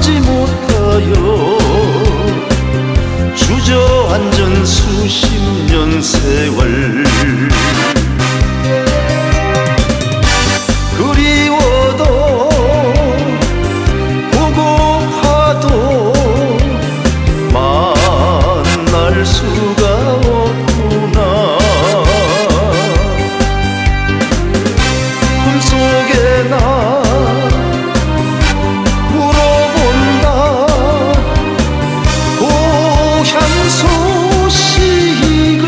가보지 못하여 주저앉은 수십 년 세월. 그리워도 보고파도 만날 수가 없구나. 꿈속에 나 물어본다. 고향 소식을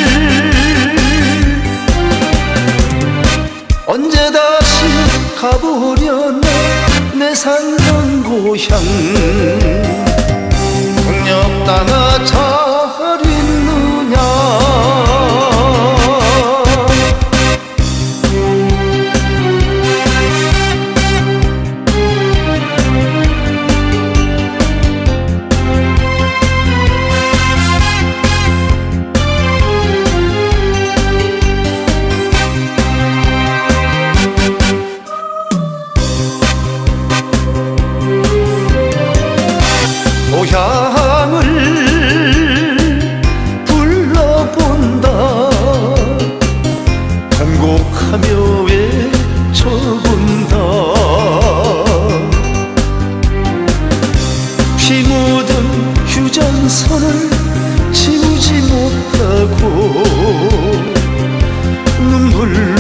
언제 다시 가보려나. 내 살던 고향 폭력당하 잘 있느냐. 고향을 불러본다. 간곡하며 외쳐본다. 피 묻은 휴전선을 지우지 못하고 눈물로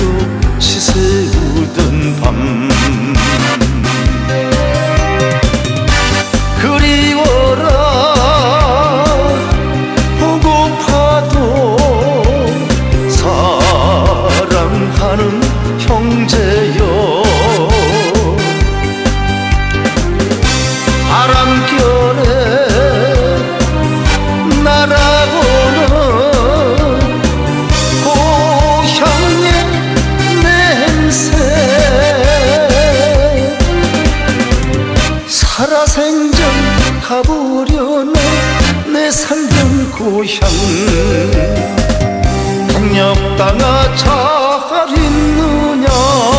치새우던 밤. 형제여, 바람결에 날아오는 고향의 냄새. 살아생전 가보려나. 내 살던 고향 폭력당하 잘 있느냐.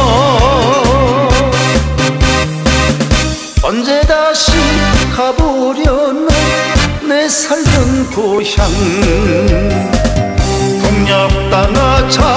언제 다시 가보려나. 내 살던 고향 폭력당하 잘